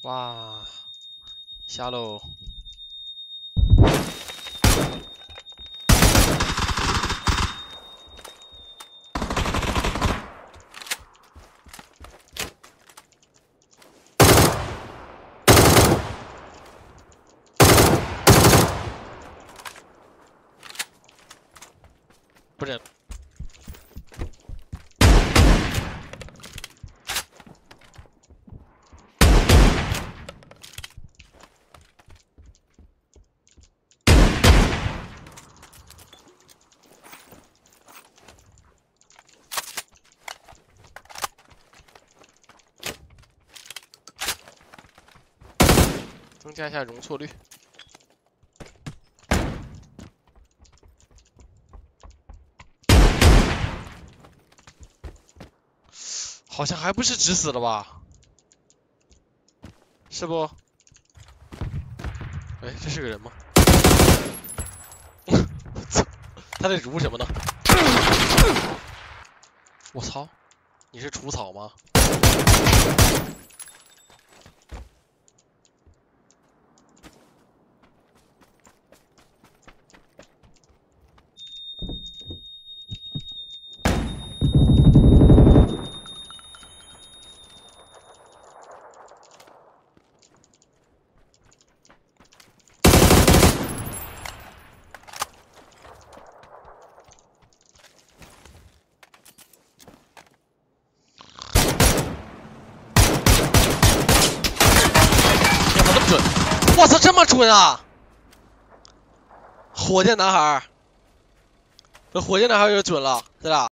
哇，下喽！不是。 增加一下容错率。好像还不是直死了吧？是不？哎，这是个人吗？我操！他在如什么呢？我操！你是除草吗？ 我操，这么准啊！火箭男孩，这火箭男孩就准了，对吧？